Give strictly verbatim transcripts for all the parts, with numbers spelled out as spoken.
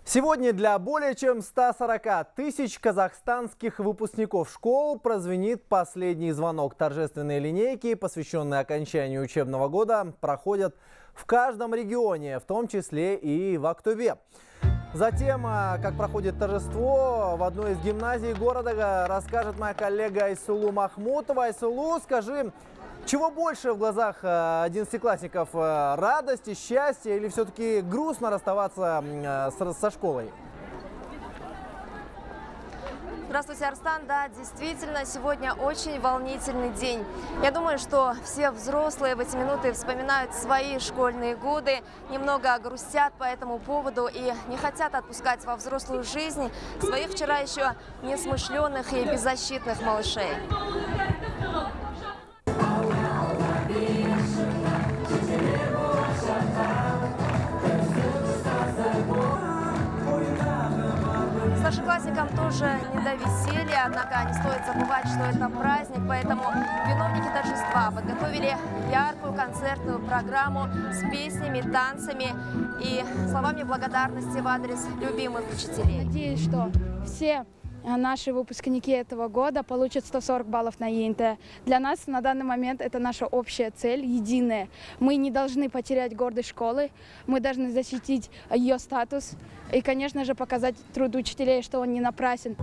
Сегодня для более чем ста сорока тысяч казахстанских выпускников школ прозвенит последний звонок. Торжественные линейки, посвященные окончанию учебного года, проходят в каждом регионе, в том числе и в Актобе. Затем, как проходит торжество в одной из гимназий города, расскажет моя коллега Айсулу Махмутова. Айсулу, скажи, чего больше в глазах одиннадцатиклассников? Радости, счастья или все-таки грустно расставаться со школой? Здравствуйте, Арстан. Да, действительно, сегодня очень волнительный день. Я думаю, что все взрослые в эти минуты вспоминают свои школьные годы, немного грустят по этому поводу и не хотят отпускать во взрослую жизнь своих вчера еще несмышленных и беззащитных малышей. Старшеклассникам тоже не до веселья, однако не стоит забывать, что это праздник, поэтому виновники торжества подготовили яркую концертную программу с песнями, танцами и словами благодарности в адрес любимых учителей. Надеюсь, что все наши выпускники этого года получат сто сорок баллов на Е Н Т. Для нас на данный момент это наша общая цель, единая. Мы не должны потерять гордость школы, мы должны защитить ее статус и, конечно же, показать труд учителей, что он не напрасен.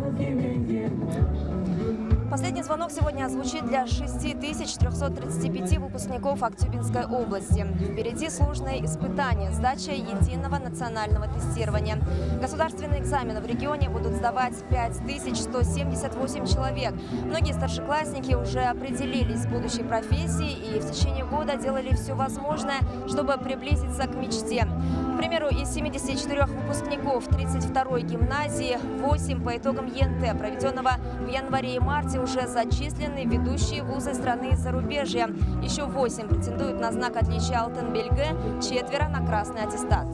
Последний звонок сегодня звучит для шести тысяч трёхсот тридцати пяти выпускников Актюбинской области. Впереди сложные испытания, сдача единого национального тестирования. Государственные экзамены в регионе будут сдавать пять тысяч сто семьдесят восемь человек. Многие старшеклассники уже определились с будущей профессией и в течение года делали все возможное, чтобы приблизиться к мечте. К примеру, из семидесяти четырёх выпускников тридцать второй гимназии восемь по итогам Е Н Т, проведенного в январе и марте, уже зачислены ведущие вузы страны и зарубежья. Еще восемь претендуют на знак отличия Алтын Белгі, четверо на красный аттестат.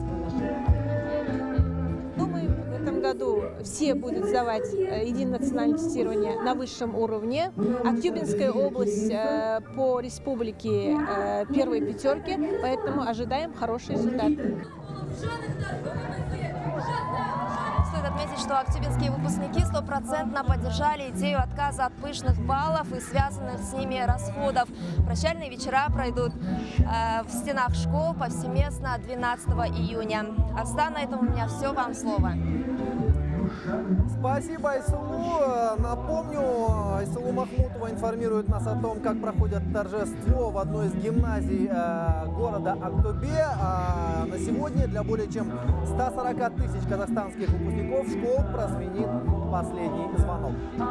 Думаю, в этом году все будут сдавать единое национальное тестирование на высшем уровне. Актюбинская область по республике первой пятерки, поэтому ожидаем хороший результат. Стоит отметить, что актюбинские выпускники стопроцентно поддержали идею отказа от пышных баллов и связанных с ними расходов. Прощальные вечера пройдут э, в стенах школ повсеместно двенадцатого июня. Арстан, на этом у меня все. Вам слово. Спасибо, Айсулу. Напомню, Айсулу Махмутова информирует нас о том, как проходит торжество в одной из гимназий э, города Актобе. А на сегодня для более чем ста сорока тысяч казахстанских выпускников школ прозвенит последний звонок.